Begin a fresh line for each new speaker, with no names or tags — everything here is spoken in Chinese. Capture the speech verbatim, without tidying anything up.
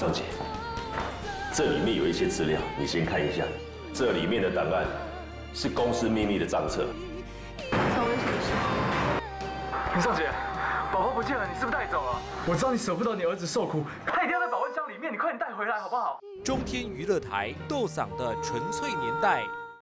少姐，这里面有一些资料，你先看一下。这里面的档案是公司秘密的账册。
发生什么事？
林少姐，宝宝不见了，你是不是带走了？我知道你舍不得你儿子受苦，他一定要在保温箱里面，你快点带回来好不好？
中天娱乐台斗嗓的纯粹年代。